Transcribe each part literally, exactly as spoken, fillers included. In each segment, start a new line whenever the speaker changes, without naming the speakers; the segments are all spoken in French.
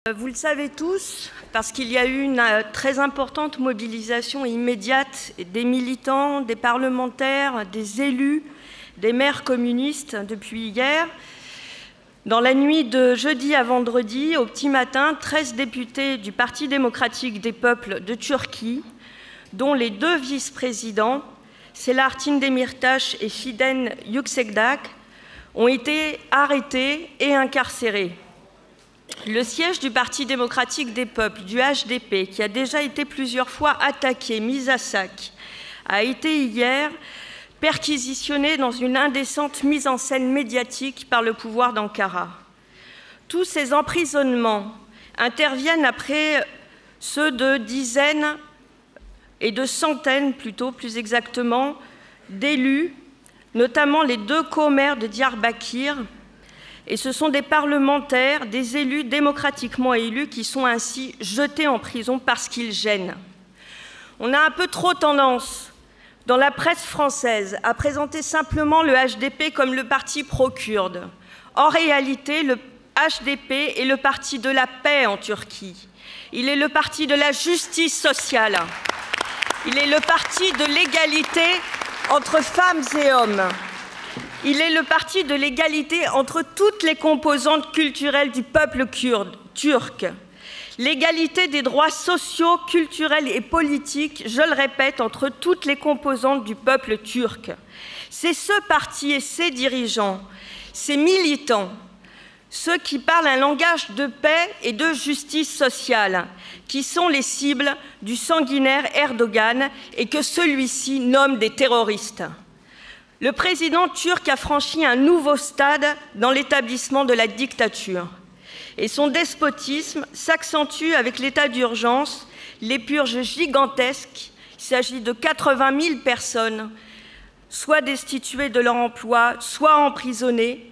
Vous le savez tous, parce qu'il y a eu une très importante mobilisation immédiate des militants, des parlementaires, des élus, des maires communistes depuis hier. Dans la nuit de jeudi à vendredi, au petit matin, treize députés du Parti démocratique des peuples de Turquie, dont les deux vice-présidents, Selahattin Demirtas et Figen Yüksekdag, ont été arrêtés et incarcérés. Le siège du Parti démocratique des peuples, du H D P, qui a déjà été plusieurs fois attaqué, mis à sac, a été hier perquisitionné dans une indécente mise en scène médiatique par le pouvoir d'Ankara. Tous ces emprisonnements interviennent après ceux de dizaines et de centaines, plutôt plus exactement, d'élus, notamment les deux co-maires de Diyarbakir. Et ce sont des parlementaires, des élus démocratiquement élus qui sont ainsi jetés en prison parce qu'ils gênent. On a un peu trop tendance, dans la presse française, à présenter simplement le H D P comme le parti pro-kurde. En réalité, le H D P est le parti de la paix en Turquie. Il est le parti de la justice sociale. Il est le parti de l'égalité entre femmes et hommes. Il est le parti de l'égalité entre toutes les composantes culturelles du peuple kurde, turc. L'égalité des droits sociaux, culturels et politiques, je le répète, entre toutes les composantes du peuple turc. C'est ce parti et ses dirigeants, ses militants, ceux qui parlent un langage de paix et de justice sociale, qui sont les cibles du sanguinaire Erdogan et que celui-ci nomme des terroristes. Le président turc a franchi un nouveau stade dans l'établissement de la dictature. Et son despotisme s'accentue avec l'état d'urgence, les purges gigantesques. Il s'agit de quatre-vingt mille personnes, soit destituées de leur emploi, soit emprisonnées.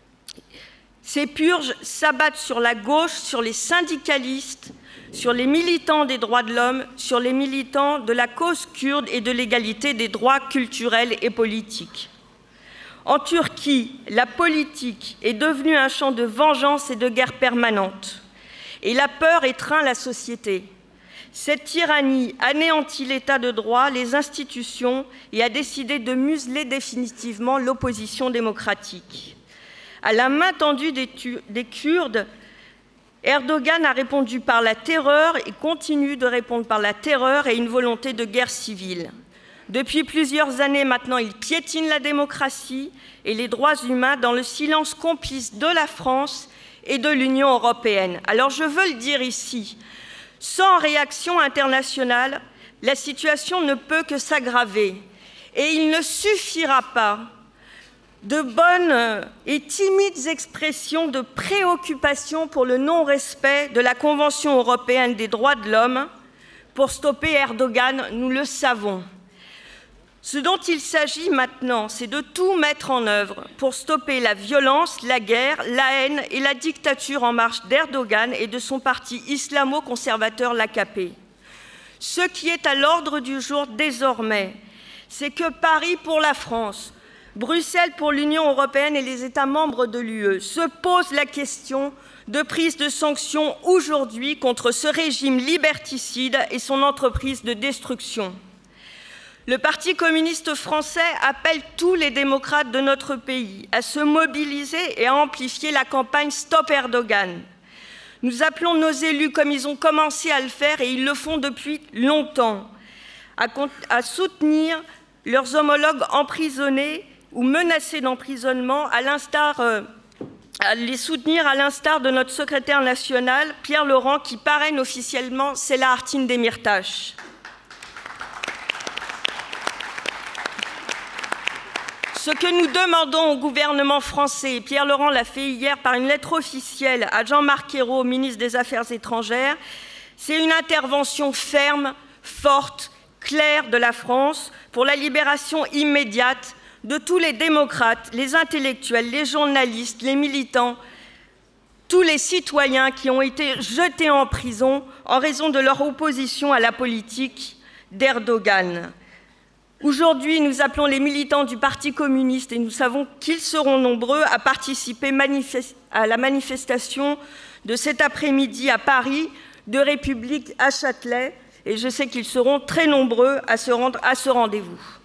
Ces purges s'abattent sur la gauche, sur les syndicalistes, sur les militants des droits de l'homme, sur les militants de la cause kurde et de l'égalité des droits culturels et politiques. En Turquie, la politique est devenue un champ de vengeance et de guerre permanente. Et la peur étreint la société. Cette tyrannie anéantit l'état de droit, les institutions et a décidé de museler définitivement l'opposition démocratique. À la main tendue des, des Kurdes, Erdogan a répondu par la terreur et continue de répondre par la terreur et une volonté de guerre civile. Depuis plusieurs années maintenant, il piétine la démocratie et les droits humains dans le silence complice de la France et de l'Union européenne. Alors je veux le dire ici, sans réaction internationale, la situation ne peut que s'aggraver et il ne suffira pas de bonnes et timides expressions de préoccupation pour le non-respect de la Convention européenne des droits de l'homme pour stopper Erdogan, nous le savons. Ce dont il s'agit maintenant, c'est de tout mettre en œuvre pour stopper la violence, la guerre, la haine et la dictature en marche d'Erdogan et de son parti islamo-conservateur, l'A K P. Ce qui est à l'ordre du jour désormais, c'est que Paris pour la France, Bruxelles pour l'Union européenne et les États membres de l'U E se posent la question de prise de sanctions aujourd'hui contre ce régime liberticide et son entreprise de destruction. Le Parti communiste français appelle tous les démocrates de notre pays à se mobiliser et à amplifier la campagne Stop Erdogan. Nous appelons nos élus, comme ils ont commencé à le faire, et ils le font depuis longtemps, à, à soutenir leurs homologues emprisonnés ou menacés d'emprisonnement, à l'instar, euh, à les soutenir à l'instar de notre secrétaire national, Pierre Laurent, qui parraine officiellement Selahattin Demirtas. Ce que nous demandons au gouvernement français, et Pierre Laurent l'a fait hier par une lettre officielle à Jean-Marc Ayrault, ministre des Affaires étrangères, c'est une intervention ferme, forte, claire de la France pour la libération immédiate de tous les démocrates, les intellectuels, les journalistes, les militants, tous les citoyens qui ont été jetés en prison en raison de leur opposition à la politique d'Erdogan. Aujourd'hui, nous appelons les militants du Parti communiste, et nous savons qu'ils seront nombreux, à participer à la manifestation de cet après-midi à Paris, de République à Châtelet, et je sais qu'ils seront très nombreux à se rendre à ce rendez-vous.